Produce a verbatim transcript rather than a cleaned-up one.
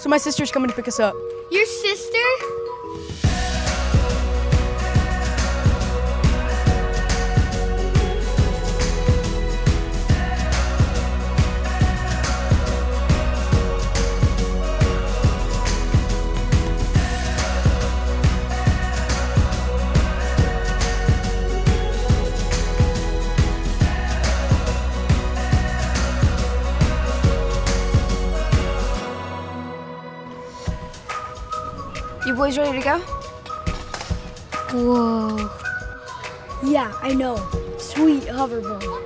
so my sister's coming to pick us up. Your sister? You boys ready to go? Whoa. Yeah, I know. Sweet hoverboard.